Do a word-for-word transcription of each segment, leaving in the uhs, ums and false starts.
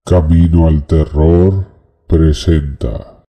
Camino al Terror presenta.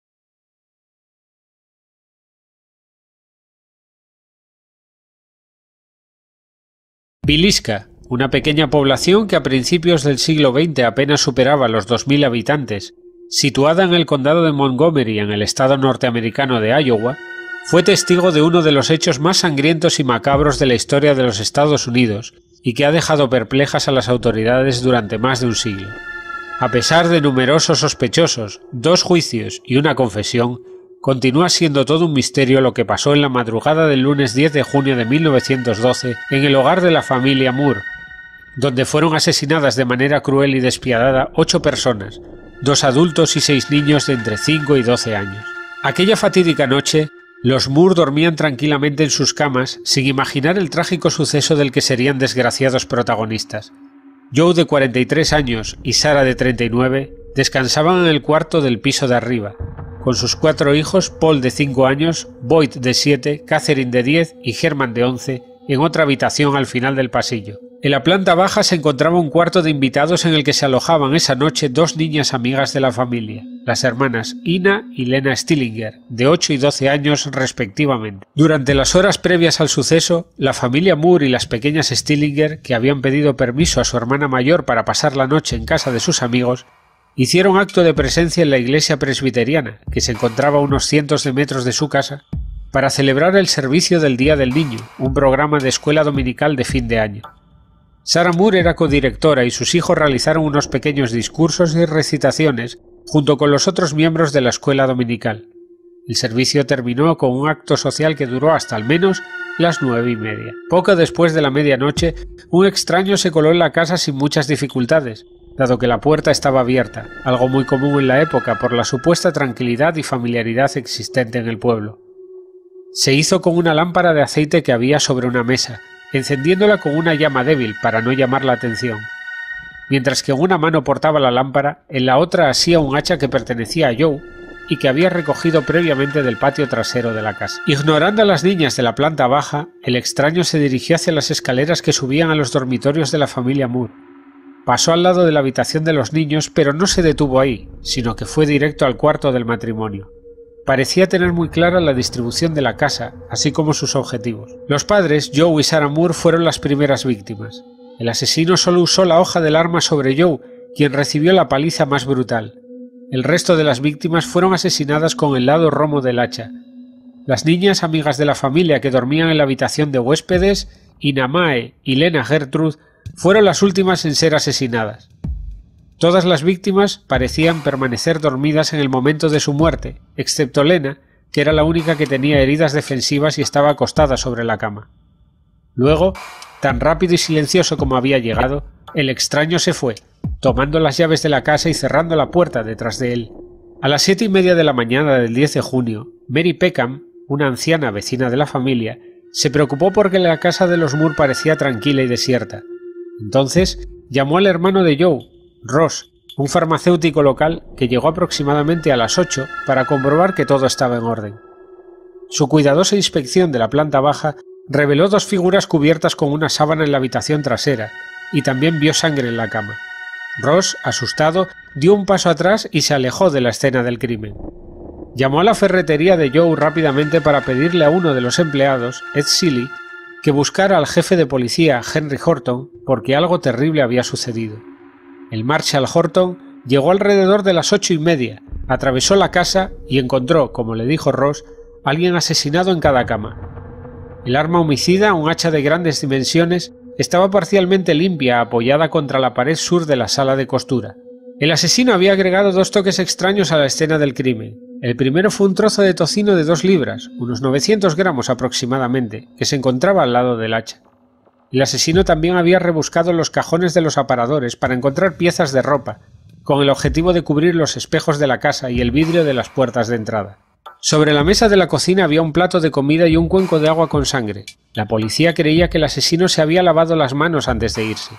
Villisca, una pequeña población que a principios del siglo veinte apenas superaba los dos mil habitantes, situada en el condado de Montgomery en el estado norteamericano de Iowa, fue testigo de uno de los hechos más sangrientos y macabros de la historia de los Estados Unidos y que ha dejado perplejas a las autoridades durante más de un siglo. A pesar de numerosos sospechosos, dos juicios y una confesión, continúa siendo todo un misterio lo que pasó en la madrugada del lunes diez de junio de mil novecientos doce en el hogar de la familia Moore, donde fueron asesinadas de manera cruel y despiadada ocho personas, dos adultos y seis niños de entre cinco y doce años. Aquella fatídica noche, los Moore dormían tranquilamente en sus camas sin imaginar el trágico suceso del que serían desgraciados protagonistas. Joe, de cuarenta y tres años, y Sarah, de treinta y nueve, descansaban en el cuarto del piso de arriba, con sus cuatro hijos, Paul, de cinco años, Boyd, de siete, Catherine, de diez y Herman, de once, en otra habitación al final del pasillo. En la planta baja se encontraba un cuarto de invitados en el que se alojaban esa noche dos niñas amigas de la familia, las hermanas Ina y Lena Stillinger, de ocho y doce años respectivamente. Durante las horas previas al suceso, la familia Moore y las pequeñas Stillinger, que habían pedido permiso a su hermana mayor para pasar la noche en casa de sus amigos, hicieron acto de presencia en la iglesia presbiteriana, que se encontraba a unos cientos de metros de su casa, para celebrar el servicio del Día del Niño, un programa de escuela dominical de fin de año. Sarah Moore era codirectora y sus hijos realizaron unos pequeños discursos y recitaciones junto con los otros miembros de la escuela dominical. El servicio terminó con un acto social que duró hasta al menos las nueve y media. Poco después de la medianoche, un extraño se coló en la casa sin muchas dificultades, dado que la puerta estaba abierta, algo muy común en la época por la supuesta tranquilidad y familiaridad existente en el pueblo. Se hizo con una lámpara de aceite que había sobre una mesa, encendiéndola con una llama débil para no llamar la atención. Mientras que en una mano portaba la lámpara, en la otra asía un hacha que pertenecía a Joe y que había recogido previamente del patio trasero de la casa. Ignorando a las niñas de la planta baja, el extraño se dirigió hacia las escaleras que subían a los dormitorios de la familia Moore. Pasó al lado de la habitación de los niños, pero no se detuvo ahí, sino que fue directo al cuarto del matrimonio. Parecía tener muy clara la distribución de la casa, así como sus objetivos. Los padres, Joe y Sarah Moore, fueron las primeras víctimas. El asesino solo usó la hoja del arma sobre Joe, quien recibió la paliza más brutal. El resto de las víctimas fueron asesinadas con el lado romo del hacha. Las niñas amigas de la familia que dormían en la habitación de huéspedes, Ina Mae y Lena Gertrude, fueron las últimas en ser asesinadas. Todas las víctimas parecían permanecer dormidas en el momento de su muerte, excepto Lena, que era la única que tenía heridas defensivas y estaba acostada sobre la cama. Luego, tan rápido y silencioso como había llegado, el extraño se fue, tomando las llaves de la casa y cerrando la puerta detrás de él. A las siete y media de la mañana del diez de junio, Mary Peckham, una anciana vecina de la familia, se preocupó porque la casa de los Moore parecía tranquila y desierta. Entonces, llamó al hermano de Joe, Ross, un farmacéutico local que llegó aproximadamente a las ocho para comprobar que todo estaba en orden. Su cuidadosa inspección de la planta baja reveló dos figuras cubiertas con una sábana en la habitación trasera y también vio sangre en la cama. Ross, asustado, dio un paso atrás y se alejó de la escena del crimen. Llamó a la ferretería de Joe rápidamente para pedirle a uno de los empleados, Ed Seeley, que buscara al jefe de policía, Henry Horton, porque algo terrible había sucedido. El Marshal Horton llegó alrededor de las ocho y media, atravesó la casa y encontró, como le dijo Ross, a alguien asesinado en cada cama. El arma homicida, un hacha de grandes dimensiones, estaba parcialmente limpia, apoyada contra la pared sur de la sala de costura. El asesino había agregado dos toques extraños a la escena del crimen. El primero fue un trozo de tocino de dos libras, unos novecientos gramos aproximadamente, que se encontraba al lado del hacha. El asesino también había rebuscado los cajones de los aparadores para encontrar piezas de ropa, con el objetivo de cubrir los espejos de la casa y el vidrio de las puertas de entrada. Sobre la mesa de la cocina había un plato de comida y un cuenco de agua con sangre. La policía creía que el asesino se había lavado las manos antes de irse.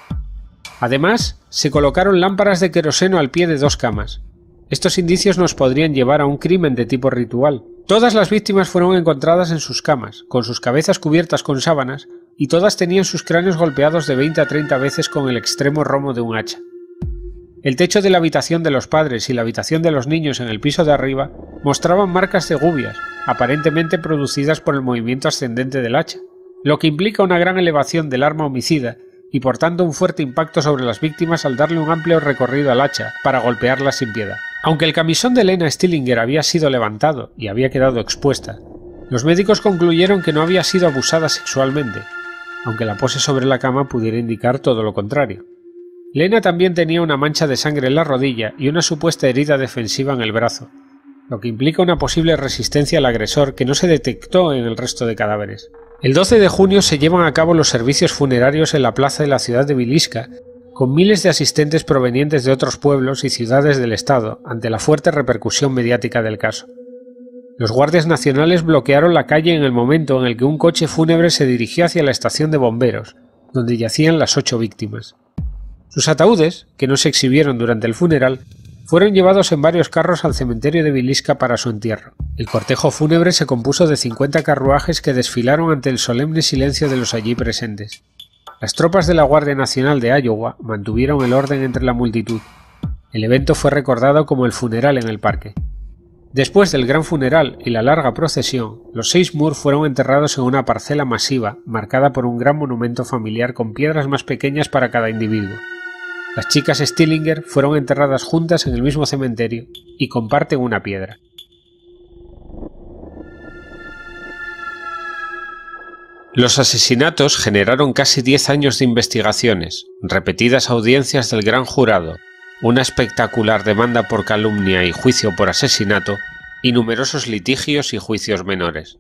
Además, se colocaron lámparas de queroseno al pie de dos camas. Estos indicios nos podrían llevar a un crimen de tipo ritual. Todas las víctimas fueron encontradas en sus camas, con sus cabezas cubiertas con sábanas, y todas tenían sus cráneos golpeados de veinte a treinta veces con el extremo romo de un hacha. El techo de la habitación de los padres y la habitación de los niños en el piso de arriba mostraban marcas de gubias, aparentemente producidas por el movimiento ascendente del hacha, lo que implica una gran elevación del arma homicida y por tanto un fuerte impacto sobre las víctimas al darle un amplio recorrido al hacha para golpearlas sin piedad. Aunque el camisón de Lena Stillinger había sido levantado y había quedado expuesta, los médicos concluyeron que no había sido abusada sexualmente, aunque la pose sobre la cama pudiera indicar todo lo contrario. Lena también tenía una mancha de sangre en la rodilla y una supuesta herida defensiva en el brazo, lo que implica una posible resistencia al agresor que no se detectó en el resto de cadáveres. El doce de junio se llevan a cabo los servicios funerarios en la plaza de la ciudad de Villisca, con miles de asistentes provenientes de otros pueblos y ciudades del estado, ante la fuerte repercusión mediática del caso. Los guardias nacionales bloquearon la calle en el momento en el que un coche fúnebre se dirigió hacia la estación de bomberos, donde yacían las ocho víctimas. Sus ataúdes, que no se exhibieron durante el funeral, fueron llevados en varios carros al cementerio de Villisca para su entierro. El cortejo fúnebre se compuso de cincuenta carruajes que desfilaron ante el solemne silencio de los allí presentes. Las tropas de la Guardia Nacional de Iowa mantuvieron el orden entre la multitud. El evento fue recordado como el funeral en el parque. Después del gran funeral y la larga procesión, los seis Moore fueron enterrados en una parcela masiva marcada por un gran monumento familiar con piedras más pequeñas para cada individuo. Las chicas Stillinger fueron enterradas juntas en el mismo cementerio y comparten una piedra. Los asesinatos generaron casi diez años de investigaciones, repetidas audiencias del gran jurado, una espectacular demanda por calumnia y juicio por asesinato, y numerosos litigios y juicios menores.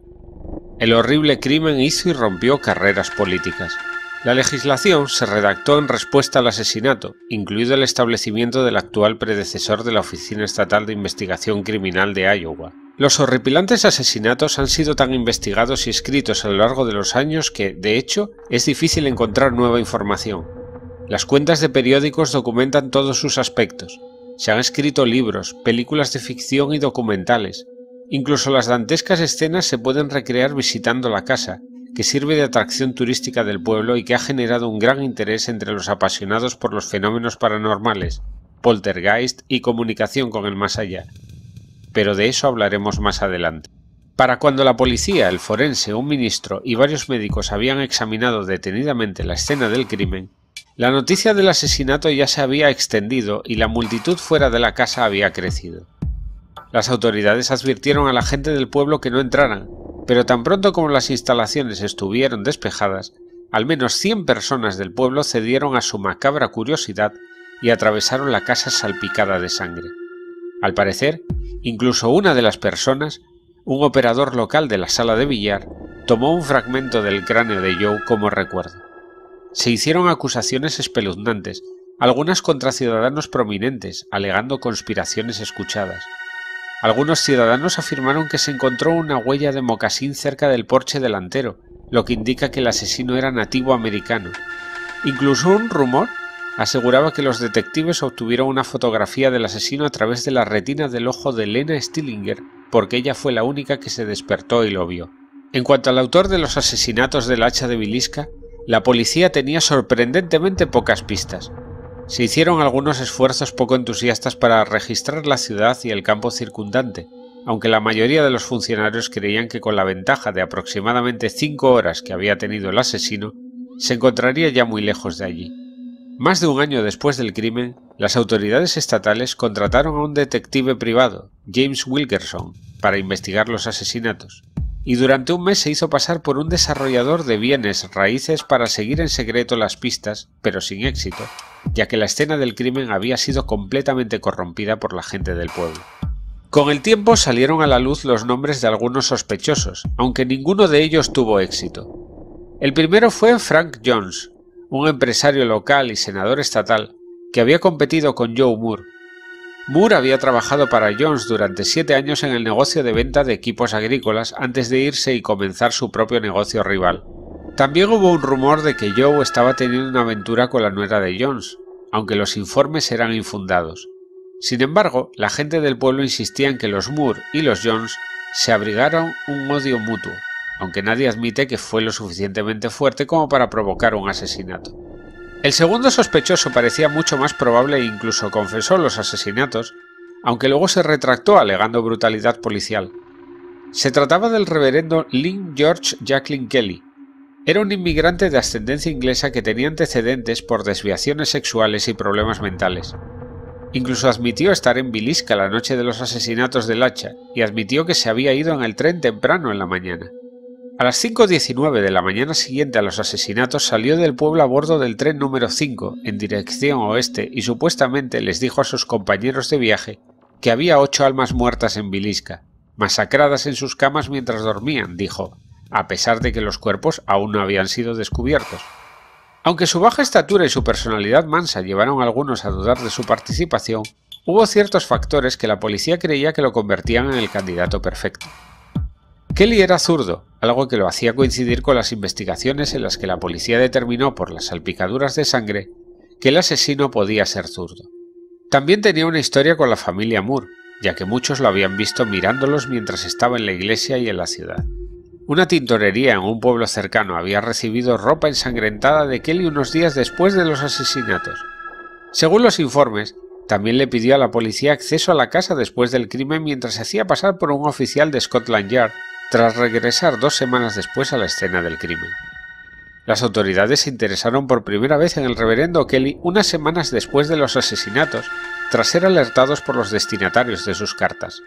El horrible crimen hizo y rompió carreras políticas. La legislación se redactó en respuesta al asesinato, incluido el establecimiento del actual predecesor de la Oficina Estatal de Investigación Criminal de Iowa. Los horripilantes asesinatos han sido tan investigados y escritos a lo largo de los años que, de hecho, es difícil encontrar nueva información. Las cuentas de periódicos documentan todos sus aspectos. Se han escrito libros, películas de ficción y documentales. Incluso las dantescas escenas se pueden recrear visitando la casa, que sirve de atracción turística del pueblo y que ha generado un gran interés entre los apasionados por los fenómenos paranormales, poltergeist y comunicación con el más allá. Pero de eso hablaremos más adelante. Para cuando la policía, el forense, un ministro y varios médicos habían examinado detenidamente la escena del crimen, la noticia del asesinato ya se había extendido y la multitud fuera de la casa había crecido. Las autoridades advirtieron a la gente del pueblo que no entraran, pero tan pronto como las instalaciones estuvieron despejadas, al menos cien personas del pueblo cedieron a su macabra curiosidad y atravesaron la casa salpicada de sangre. Al parecer, incluso una de las personas, un operador local de la sala de billar, tomó un fragmento del cráneo de Joe como recuerdo. Se hicieron acusaciones espeluznantes, algunas contra ciudadanos prominentes, alegando conspiraciones escuchadas. Algunos ciudadanos afirmaron que se encontró una huella de mocasín cerca del porche delantero, lo que indica que el asesino era nativo americano. Incluso un rumor aseguraba que los detectives obtuvieron una fotografía del asesino a través de la retina del ojo de Lena Stillinger, porque ella fue la única que se despertó y lo vio. En cuanto al autor de los asesinatos del hacha de Villisca, la policía tenía sorprendentemente pocas pistas. Se hicieron algunos esfuerzos poco entusiastas para registrar la ciudad y el campo circundante, aunque la mayoría de los funcionarios creían que con la ventaja de aproximadamente cinco horas que había tenido el asesino, se encontraría ya muy lejos de allí. Más de un año después del crimen, las autoridades estatales contrataron a un detective privado, James Wilkerson, para investigar los asesinatos, y durante un mes se hizo pasar por un desarrollador de bienes raíces para seguir en secreto las pistas, pero sin éxito, ya que la escena del crimen había sido completamente corrompida por la gente del pueblo. Con el tiempo salieron a la luz los nombres de algunos sospechosos, aunque ninguno de ellos tuvo éxito. El primero fue Frank Jones, un empresario local y senador estatal que había competido con Joe Moore. Moore había trabajado para Jones durante siete años en el negocio de venta de equipos agrícolas antes de irse y comenzar su propio negocio rival. También hubo un rumor de que Joe estaba teniendo una aventura con la nuera de Jones, aunque los informes eran infundados. Sin embargo, la gente del pueblo insistía en que los Moore y los Jones se abrigaron un odio mutuo, aunque nadie admite que fue lo suficientemente fuerte como para provocar un asesinato. El segundo sospechoso parecía mucho más probable e incluso confesó los asesinatos, aunque luego se retractó alegando brutalidad policial. Se trataba del reverendo Lynn George Jacqueline Kelly. Era un inmigrante de ascendencia inglesa que tenía antecedentes por desviaciones sexuales y problemas mentales. Incluso admitió estar en Villisca la noche de los asesinatos del hacha y admitió que se había ido en el tren temprano en la mañana. A las cinco diecinueve de la mañana siguiente a los asesinatos salió del pueblo a bordo del tren número cinco en dirección oeste y supuestamente les dijo a sus compañeros de viaje que había ocho almas muertas en Villisca, masacradas en sus camas mientras dormían, dijo, a pesar de que los cuerpos aún no habían sido descubiertos. Aunque su baja estatura y su personalidad mansa llevaron a algunos a dudar de su participación, hubo ciertos factores que la policía creía que lo convertían en el candidato perfecto. Kelly era zurdo, algo que lo hacía coincidir con las investigaciones en las que la policía determinó por las salpicaduras de sangre que el asesino podía ser zurdo. También tenía una historia con la familia Moore, ya que muchos lo habían visto mirándolos mientras estaba en la iglesia y en la ciudad. Una tintorería en un pueblo cercano había recibido ropa ensangrentada de Kelly unos días después de los asesinatos. Según los informes, también le pidió a la policía acceso a la casa después del crimen mientras se hacía pasar por un oficial de Scotland Yard, tras regresar dos semanas después a la escena del crimen. Las autoridades se interesaron por primera vez en el reverendo Kelly unas semanas después de los asesinatos, tras ser alertados por los destinatarios de sus cartas.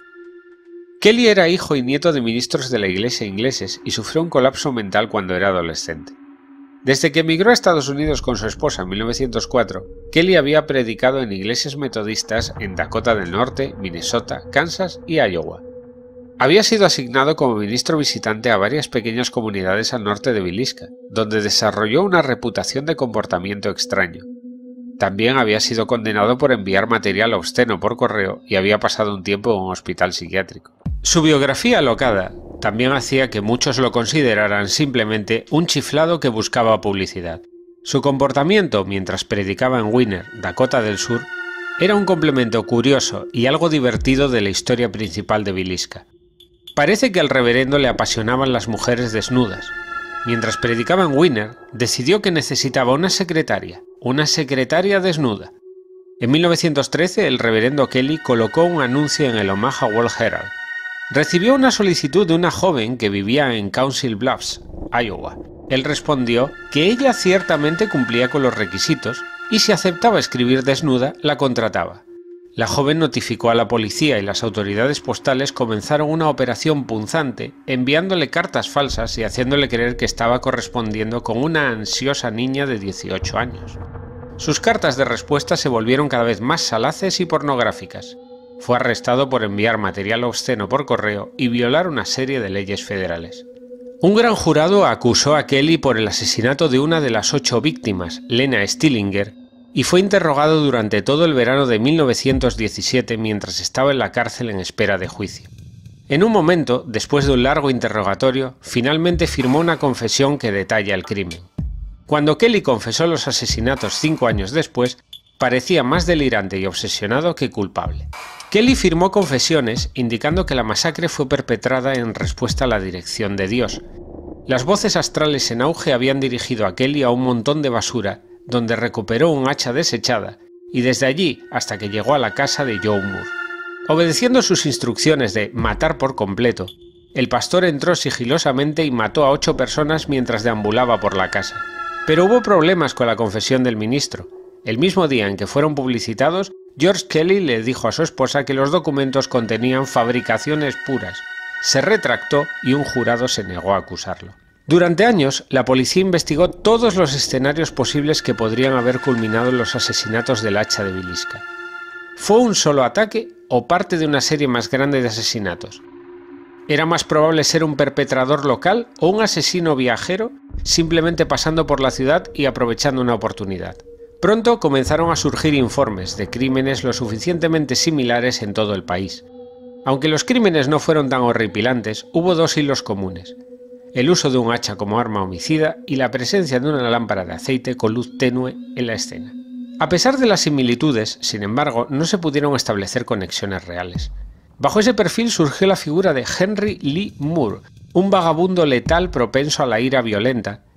Kelly era hijo y nieto de ministros de la iglesia ingleses y sufrió un colapso mental cuando era adolescente. Desde que emigró a Estados Unidos con su esposa en mil novecientos cuatro, Kelly había predicado en iglesias metodistas en Dakota del Norte, Minnesota, Kansas y Iowa. Había sido asignado como ministro visitante a varias pequeñas comunidades al norte de Villisca, donde desarrolló una reputación de comportamiento extraño. También había sido condenado por enviar material obsceno por correo y había pasado un tiempo en un hospital psiquiátrico. Su biografía alocada también hacía que muchos lo consideraran simplemente un chiflado que buscaba publicidad. Su comportamiento mientras predicaba en Winner, Dakota del Sur, era un complemento curioso y algo divertido de la historia principal de Villisca. Parece que al reverendo le apasionaban las mujeres desnudas. Mientras predicaba en Winner, decidió que necesitaba una secretaria, una secretaria desnuda. En mil novecientos trece, el reverendo Kelly colocó un anuncio en el Omaha World Herald. Recibió una solicitud de una joven que vivía en Council Bluffs, Iowa. Él respondió que ella ciertamente cumplía con los requisitos y si aceptaba escribir desnuda, la contrataba. La joven notificó a la policía y las autoridades postales comenzaron una operación punzante, enviándole cartas falsas y haciéndole creer que estaba correspondiendo con una ansiosa niña de dieciocho años. Sus cartas de respuesta se volvieron cada vez más salaces y pornográficas. Fue arrestado por enviar material obsceno por correo y violar una serie de leyes federales. Un gran jurado acusó a Kelly por el asesinato de una de las ocho víctimas, Lena Stillinger, y fue interrogado durante todo el verano de mil novecientos diecisiete mientras estaba en la cárcel en espera de juicio. En un momento, después de un largo interrogatorio, finalmente firmó una confesión que detalla el crimen. Cuando Kelly confesó los asesinatos cinco años después, parecía más delirante y obsesionado que culpable. Kelly firmó confesiones indicando que la masacre fue perpetrada en respuesta a la dirección de Dios. Las voces astrales en auge habían dirigido a Kelly a un montón de basura, donde recuperó un hacha desechada, y desde allí hasta que llegó a la casa de Joe Moore. Obedeciendo sus instrucciones de matar por completo, el pastor entró sigilosamente y mató a ocho personas mientras deambulaba por la casa. Pero hubo problemas con la confesión del ministro. El mismo día en que fueron publicitados, George Kelly le dijo a su esposa que los documentos contenían fabricaciones puras. Se retractó y un jurado se negó a acusarlo. Durante años, la policía investigó todos los escenarios posibles que podrían haber culminado en los asesinatos del hacha de Villisca. ¿Fue un solo ataque o parte de una serie más grande de asesinatos? ¿Era más probable ser un perpetrador local o un asesino viajero simplemente pasando por la ciudad y aprovechando una oportunidad? Pronto comenzaron a surgir informes de crímenes lo suficientemente similares en todo el país. Aunque los crímenes no fueron tan horripilantes, hubo dos hilos comunes: el uso de un hacha como arma homicida y la presencia de una lámpara de aceite con luz tenue en la escena. A pesar de las similitudes, sin embargo, no se pudieron establecer conexiones reales. Bajo ese perfil surgió la figura de Henry Lee Moore, un vagabundo letal propenso a la ira violenta,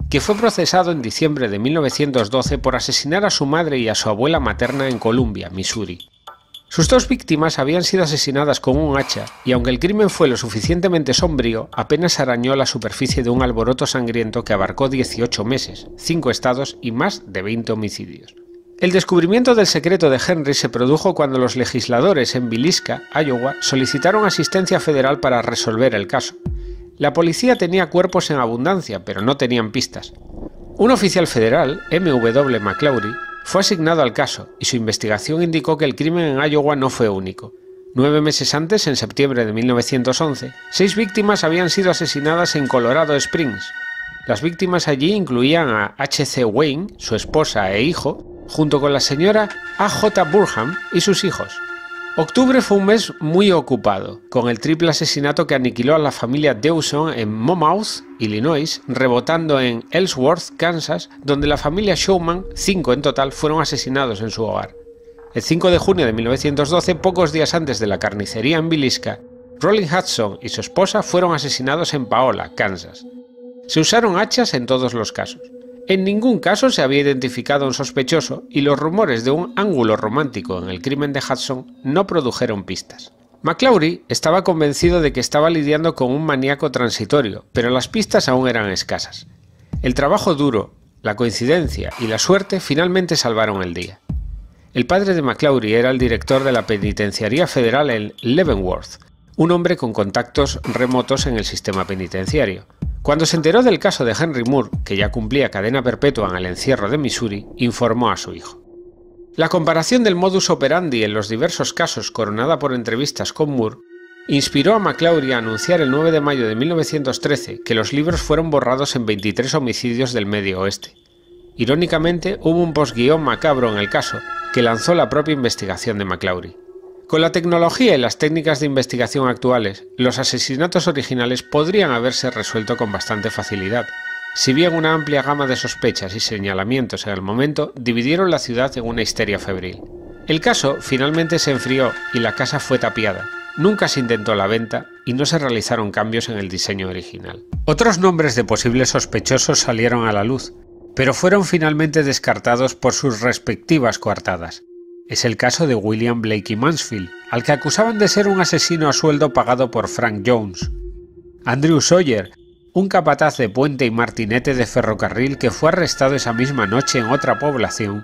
que fue procesado en diciembre de mil novecientos doce por asesinar a su madre y a su abuela materna en Columbia, Missouri. Sus dos víctimas habían sido asesinadas con un hacha, y aunque el crimen fue lo suficientemente sombrío, apenas arañó la superficie de un alboroto sangriento que abarcó dieciocho meses, cinco estados y más de veinte homicidios. El descubrimiento del secreto de Henry se produjo cuando los legisladores en Villisca, Iowa, solicitaron asistencia federal para resolver el caso. La policía tenía cuerpos en abundancia, pero no tenían pistas. Un oficial federal, M W McClaury, fue asignado al caso, y su investigación indicó que el crimen en Iowa no fue único. Nueve meses antes, en septiembre de mil novecientos once, seis víctimas habían sido asesinadas en Colorado Springs. Las víctimas allí incluían a H C Wayne, su esposa e hijo, junto con la señora A J Burham y sus hijos. Octubre fue un mes muy ocupado, con el triple asesinato que aniquiló a la familia Dawson en Monmouth, Illinois, rebotando en Ellsworth, Kansas, donde la familia Showman, cinco en total, fueron asesinados en su hogar. El cinco de junio de mil novecientos doce, pocos días antes de la carnicería en Villisca, Rolling Hudson y su esposa fueron asesinados en Paola, Kansas. Se usaron hachas en todos los casos. En ningún caso se había identificado a un sospechoso y los rumores de un ángulo romántico en el crimen de Hudson no produjeron pistas. McClaury estaba convencido de que estaba lidiando con un maníaco transitorio, pero las pistas aún eran escasas. El trabajo duro, la coincidencia y la suerte finalmente salvaron el día. El padre de McClaury era el director de la penitenciaría federal en Leavenworth, un hombre con contactos remotos en el sistema penitenciario. Cuando se enteró del caso de Henry Moore, que ya cumplía cadena perpetua en el encierro de Missouri, informó a su hijo. La comparación del modus operandi en los diversos casos, coronada por entrevistas con Moore, inspiró a McClaury a anunciar el nueve de mayo de mil novecientos trece que los libros fueron borrados en veintitrés homicidios del Medio Oeste. Irónicamente, hubo un posguión macabro en el caso, que lanzó la propia investigación de McClaury. Con la tecnología y las técnicas de investigación actuales, los asesinatos originales podrían haberse resuelto con bastante facilidad, si bien una amplia gama de sospechas y señalamientos en el momento dividieron la ciudad en una histeria febril. El caso finalmente se enfrió y la casa fue tapiada. Nunca se intentó la venta y no se realizaron cambios en el diseño original. Otros nombres de posibles sospechosos salieron a la luz, pero fueron finalmente descartados por sus respectivas coartadas. Es el caso de William Blakey Mansfield, al que acusaban de ser un asesino a sueldo pagado por Frank Jones. Andrew Sawyer, un capataz de puente y martinete de ferrocarril que fue arrestado esa misma noche en otra población.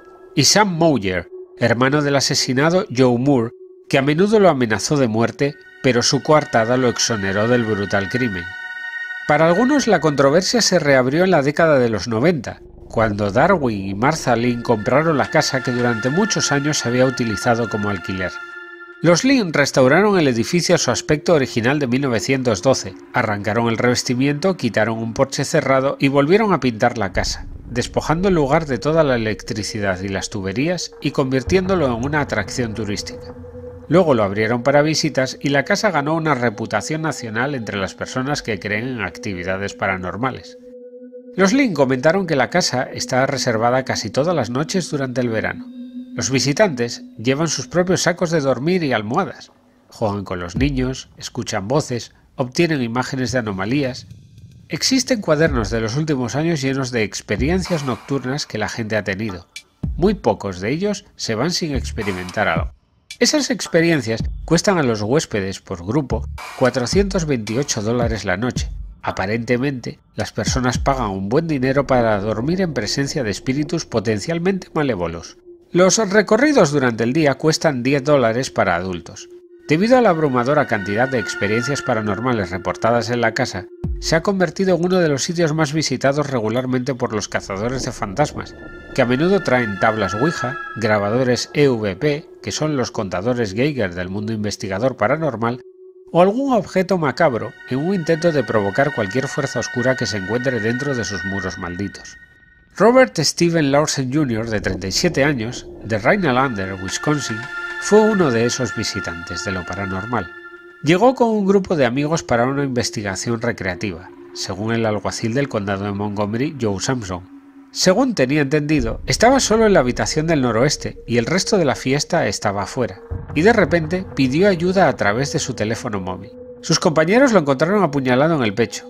Y Sam Moyer, hermano del asesinado Joe Moore, que a menudo lo amenazó de muerte, pero su coartada lo exoneró del brutal crimen. Para algunos la controversia se reabrió en la década de los noventa, cuando Darwin y Martha Lynn compraron la casa que durante muchos años se había utilizado como alquiler. Los Lynn restauraron el edificio a su aspecto original de mil novecientos doce, arrancaron el revestimiento, quitaron un porche cerrado y volvieron a pintar la casa, despojando el lugar de toda la electricidad y las tuberías y convirtiéndolo en una atracción turística. Luego lo abrieron para visitas y la casa ganó una reputación nacional entre las personas que creen en actividades paranormales. Los Lynn comentaron que la casa está reservada casi todas las noches durante el verano. Los visitantes llevan sus propios sacos de dormir y almohadas, juegan con los niños, escuchan voces, obtienen imágenes de anomalías. Existen cuadernos de los últimos años llenos de experiencias nocturnas que la gente ha tenido. Muy pocos de ellos se van sin experimentar algo. Esas experiencias cuestan a los huéspedes por grupo cuatrocientos veintiocho dólares la noche. Aparentemente, las personas pagan un buen dinero para dormir en presencia de espíritus potencialmente malévolos. Los recorridos durante el día cuestan diez dólares para adultos. Debido a la abrumadora cantidad de experiencias paranormales reportadas en la casa, se ha convertido en uno de los sitios más visitados regularmente por los cazadores de fantasmas, que a menudo traen tablas Ouija, grabadores E V P, que son los contadores Geiger del mundo investigador paranormal, o algún objeto macabro en un intento de provocar cualquier fuerza oscura que se encuentre dentro de sus muros malditos. Robert Steven Lawson junior, de treinta y siete años, de Rhinelander, Wisconsin, fue uno de esos visitantes de lo paranormal. Llegó con un grupo de amigos para una investigación recreativa, según el alguacil del condado de Montgomery, Joe Sampson. Según tenía entendido, estaba solo en la habitación del noroeste y el resto de la fiesta estaba afuera, y de repente pidió ayuda a través de su teléfono móvil. Sus compañeros lo encontraron apuñalado en el pecho.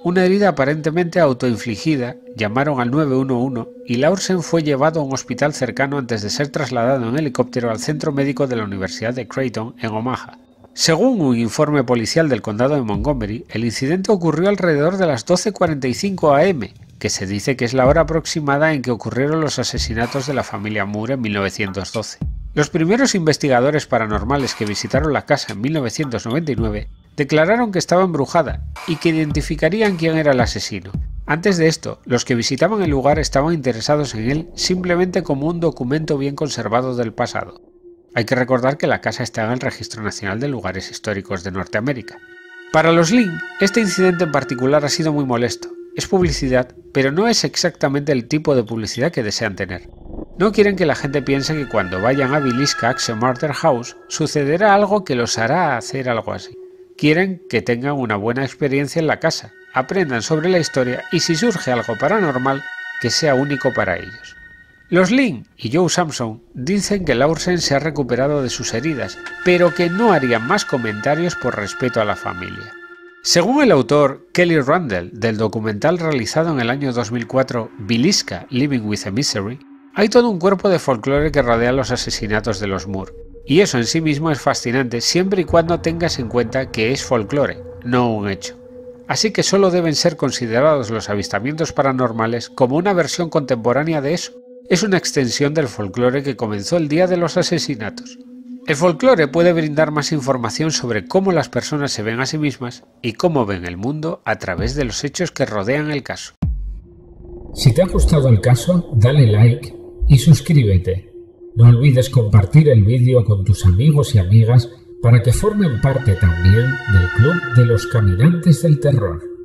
una herida aparentemente autoinfligida, llamaron al nueve uno uno y Lawrence fue llevado a un hospital cercano antes de ser trasladado en helicóptero al centro médico de la Universidad de Creighton en Omaha. Según un informe policial del condado de Montgomery, el incidente ocurrió alrededor de las doce cuarenta y cinco a eme, que se dice que es la hora aproximada en que ocurrieron los asesinatos de la familia Moore en mil novecientos doce. Los primeros investigadores paranormales que visitaron la casa en mil novecientos noventa y nueve declararon que estaba embrujada y que identificarían quién era el asesino. Antes de esto, los que visitaban el lugar estaban interesados en él simplemente como un documento bien conservado del pasado. Hay que recordar que la casa está en el Registro Nacional de Lugares Históricos de Norteamérica. Para los Lynn, este incidente en particular ha sido muy molesto. Es publicidad, pero no es exactamente el tipo de publicidad que desean tener. No quieren que la gente piense que cuando vayan a Villisca Axe Murder House sucederá algo que los hará hacer algo así. Quieren que tengan una buena experiencia en la casa, aprendan sobre la historia y si surge algo paranormal, que sea único para ellos. Los Lynn y Joe Samson dicen que Lawrence se ha recuperado de sus heridas, pero que no harían más comentarios por respeto a la familia. Según el autor Kelly Randall del documental realizado en el año dos mil cuatro Villisca Living with a Mystery, hay todo un cuerpo de folclore que rodea los asesinatos de los Moore, y eso en sí mismo es fascinante siempre y cuando tengas en cuenta que es folclore, no un hecho. Así que solo deben ser considerados los avistamientos paranormales como una versión contemporánea de eso. Es una extensión del folclore que comenzó el día de los asesinatos. El folclore puede brindar más información sobre cómo las personas se ven a sí mismas y cómo ven el mundo a través de los hechos que rodean el caso. Si te ha gustado el caso, dale like y suscríbete. No olvides compartir el vídeo con tus amigos y amigas para que formen parte también del Club de los Caminantes del Terror.